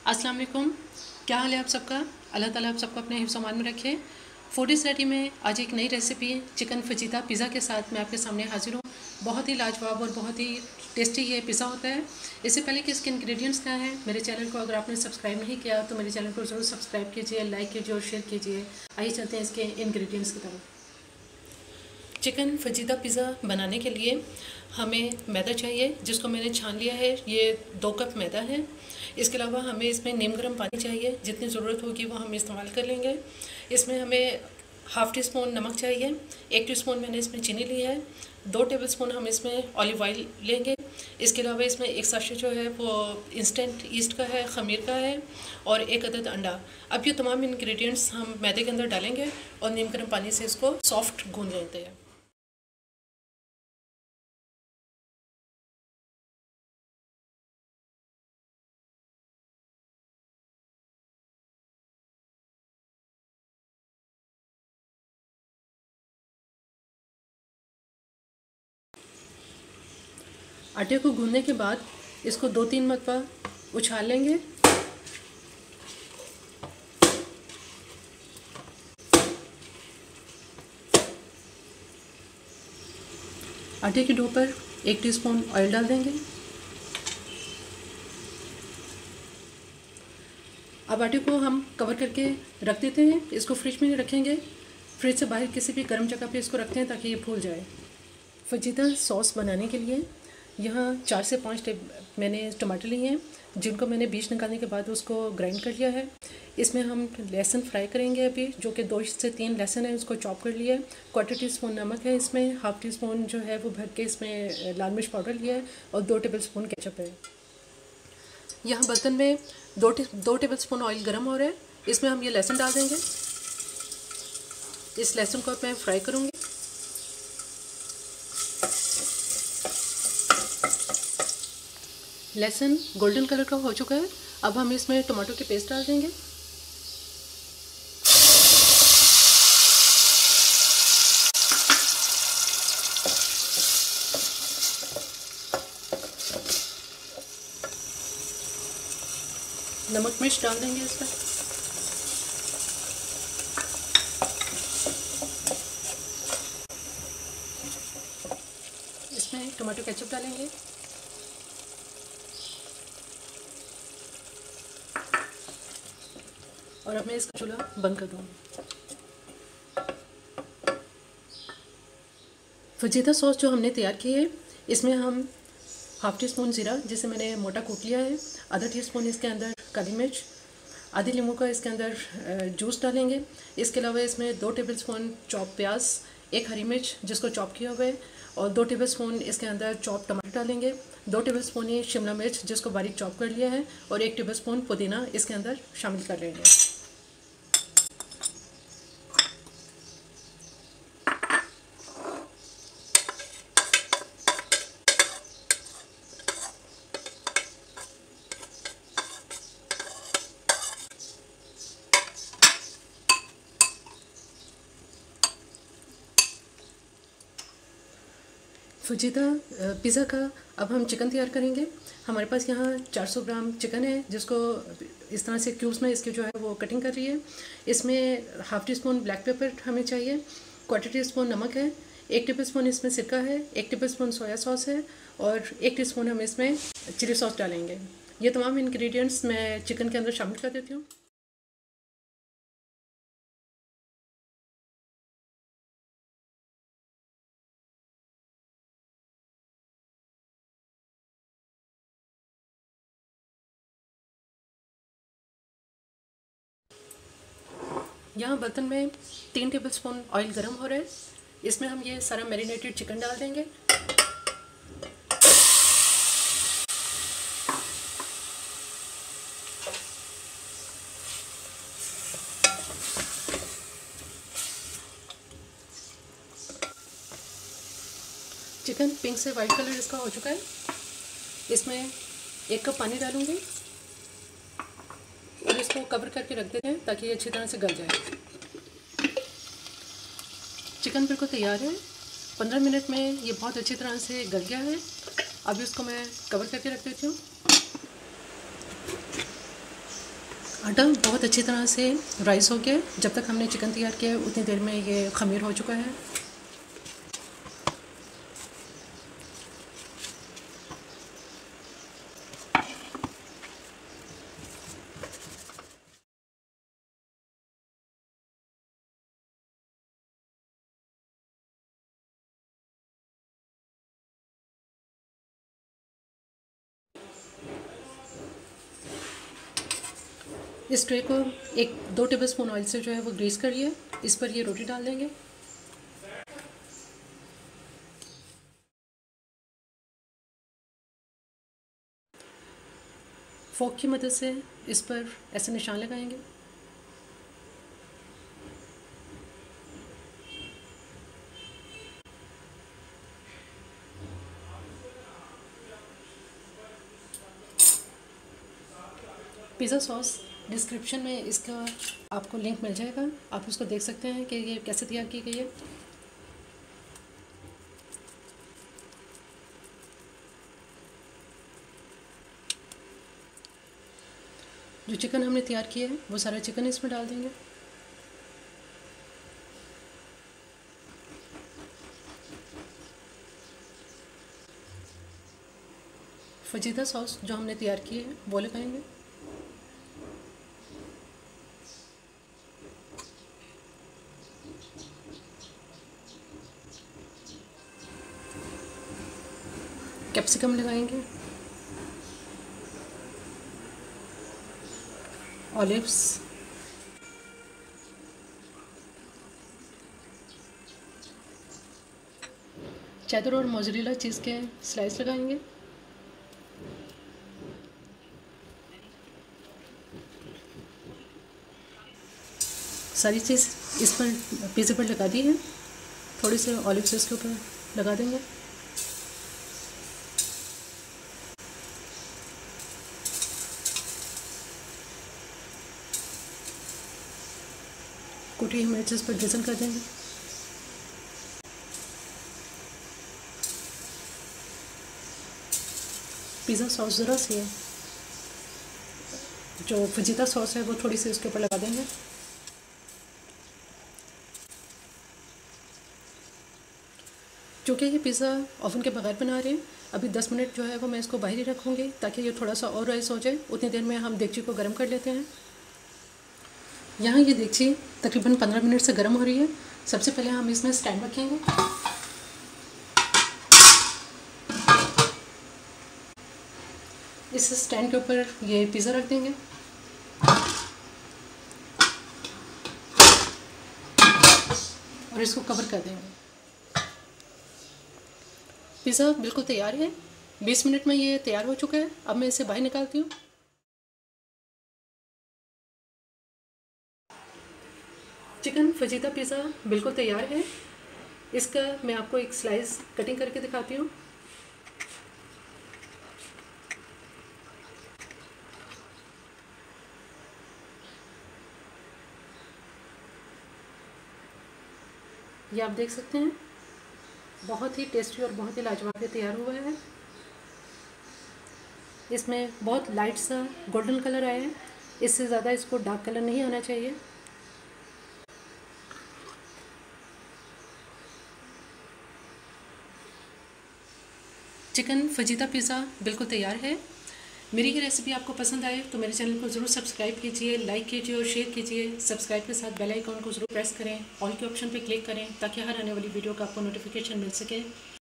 अस्सलाम वालेकुम। क्या हाल है आप सबका? अल्लाह ताला आप सबको अपने हिफ्ज़ अमान में रखे। फूडीज़ रेडी में आज एक नई रेसिपी चिकन फजीता पिज़्ज़ा के साथ मैं आपके सामने हाजिर हूँ। बहुत ही लाजवाब और बहुत ही टेस्टी ये पिज़्ज़ा होता है। इससे पहले कि इसके इंग्रेडिएंट्स क्या हैं, मेरे चैनल को अगर आपने सब्सक्राइब नहीं किया तो मेरे चैनल को ज़रूर सब्सक्राइब कीजिए, लाइक कीजिए और शेयर कीजिए। आइए चलते हैं इसके इंग्रेडिएंट्स की तरफ। चिकन फजीता पिज़्ज़ा बनाने के लिए हमें मैदा चाहिए, जिसको मैंने छान लिया है। ये 2 कप मैदा है। इसके अलावा हमें इसमें नीम गर्म पानी चाहिए, जितनी ज़रूरत होगी वो हम इस्तेमाल कर लेंगे। इसमें हमें हाफ़ टी स्पून नमक चाहिए, 1 टीस्पून मैंने इसमें चीनी ली है, 2 टेबलस्पून हम इसमें ऑलिव ऑयल लेंगे। इसके अलावा इसमें एक साशे जो है वो इंस्टेंट ईस्ट का है, खमीर का है, और 1 अदद अंडा। अब ये तमाम इंग्रेडिएंट्स हम मैदे के अंदर डालेंगे और नीम गर्म पानी से इसको सॉफ्ट गूंद लेते हैं। आटे को गूंदने के बाद इसको 2-3 मरतबा उछाल लेंगे। आटे के डो पर 1 टीस्पून ऑयल डाल देंगे। अब आटे को हम कवर करके रख देते हैं। इसको फ्रिज में नहीं रखेंगे, फ्रिज से बाहर किसी भी गर्म जगह पे इसको रखते हैं ताकि ये फूल जाए। फजीता सॉस बनाने के लिए यहाँ 4 से 5 मैंने टमाटर लिए हैं, जिनको मैंने बीज निकालने के बाद उसको ग्राइंड कर लिया है। इसमें हम लहसुन फ्राई करेंगे अभी, जो कि 2 से 3 लहसुन है, उसको चॉप कर लिया है। 1/4 टीस्पून नमक है इसमें, हाफ़ टी स्पून जो है वो भर के इसमें लाल मिर्च पाउडर लिया है, और 2 टेबलस्पून केचप है। यहाँ बर्तन में 2 टेबलस्पून ऑयल गर्म हो रहा है। इसमें हम ये लहसुन डाल देंगे। इस लहसुन को मैं फ्राई करूँगी। लहसुन गोल्डन कलर का हो चुका है। अब हम इसमें टमाटो की पेस्ट डाल देंगे। नमक मिर्च डाल देंगे इसमें। इसमें टमाटो केचप डालेंगे। और अब मैं इसका चूल्हा बंद कर दूँगी। फजीता सॉस जो हमने तैयार की है, इसमें हम हाफ़ टी स्पून ज़ीरा, जिसे मैंने मोटा कूट लिया है, आधा टीस्पून इसके अंदर काली मिर्च, आधी नींबू का इसके अंदर जूस डालेंगे। इसके अलावा इसमें 2 टेबलस्पून चॉप प्याज, 1 हरी मिर्च जिसको चॉप किया हुआ है, और 2 टेबलस्पून इसके अंदर चॉप टमाटर डालेंगे। 2 टेबलस्पून ये शिमला मिर्च जिसको बारीक चॉप कर लिया है, और 1 टेबलस्पून पुदीना इसके अंदर शामिल कर लेंगे। फजीता पिज़्ज़ा का अब हम चिकन तैयार करेंगे। हमारे पास यहाँ 400 ग्राम चिकन है, जिसको इस तरह से क्यूब्स में इसकी जो है वो कटिंग कर रही है। इसमें half teaspoon black pepper हमें चाहिए, 1/4 टीस्पून नमक है, 1 टेबलस्पून इसमें सिरका है, 1 टेबलस्पून सोया सॉस है, और 1 टीस्पून हम इसमें चिली सॉस डालेंगे। ये तमाम इंग्रेडिएंट्स मैं चिकन के अंदर शामिल कर देती हूँ। यहाँ बर्तन में 3 टेबलस्पून ऑयल गर्म हो रहा है। इसमें हम ये सारा मैरिनेटेड चिकन डाल देंगे। चिकन पिंक से वाइट कलर इसका हो चुका है। इसमें 1 कप पानी डालूंगी और इसको कवर करके रख देते हैं ताकि ये अच्छी तरह से गल जाए। चिकन बिल्कुल तैयार है। 15 मिनट में ये बहुत अच्छी तरह से गल गया है। अब इसको मैं कवर करके रख देती हूँ। आटा बहुत अच्छी तरह से राइस हो गया। जब तक हमने चिकन तैयार किया है उतनी देर में ये खमीर हो चुका है। इस ट्रे को 1-2 टेबलस्पून ऑयल से जो है वो ग्रीस करिए। इस पर ये रोटी डाल देंगे। फोक की मदद से इस पर ऐसे निशान लगाएंगे। पिज़्ज़ा सॉस डिस्क्रिप्शन में इसका आपको लिंक मिल जाएगा, आप उसको देख सकते हैं कि ये कैसे तैयार की गई है। जो चिकन हमने तैयार किया है वो सारा चिकन इसमें डाल देंगे। फजीदा सॉस जो हमने तैयार की है वो लगाएंगे। कैप्सिकम लगाएंगे। ऑलिव्स, चेडर और मोज़रेला चीज़ के स्लाइस लगाएंगे। सारी चीज़ इस पर पिज़्ज़े पर लगा दी है। थोड़ी से ऑलिव्स इसके ऊपर लगा देंगे। कुटी हुई मिर्च इस पर ड्रिजन कर देंगे। पिज़्ज़ा सॉस ज़रा सी है, जो फजीता सॉस है वो थोड़ी सी उसके ऊपर लगा देंगे। चूँकि ये पिज़्ज़ा ओवन के बगैर बना रहे हैं, अभी 10 मिनट जो है वो मैं इसको बाहर ही रखूँगी ताकि ये थोड़ा सा और राइस हो जाए। उतनी देर में हम देगची को गर्म कर लेते हैं। यहाँ ये देगची तकरीबन 15 मिनट से गर्म हो रही है। सबसे पहले हम इसमें स्टैंड रखेंगे। इस स्टैंड के ऊपर ये पिज़्ज़ा रख देंगे। और इसको कवर कर देंगे। पिज़्ज़ा बिल्कुल तैयार है। 20 मिनट में ये तैयार हो चुका है। अब मैं इसे बाहर निकालती हूँ। चिकन फजीता पिज़्ज़ा बिल्कुल तैयार है। इसका मैं आपको एक स्लाइस कटिंग करके दिखाती हूँ। ये आप देख सकते हैं, बहुत ही टेस्टी और बहुत ही लाजवाब तैयार हुआ है। इसमें बहुत लाइट सा गोल्डन कलर आया है। इससे ज़्यादा इसको डार्क कलर नहीं आना चाहिए। चिकन फजीता पिज़्ज़ा बिल्कुल तैयार है। मेरी ये रेसिपी आपको पसंद आए तो मेरे चैनल को ज़रूर सब्सक्राइब कीजिए, लाइक कीजिए और शेयर कीजिए। सब्सक्राइब के साथ बेल आइकॉन को ज़रूर प्रेस करें, ऑल के ऑप्शन पे क्लिक करें ताकि हर आने वाली वीडियो का आपको नोटिफिकेशन मिल सके।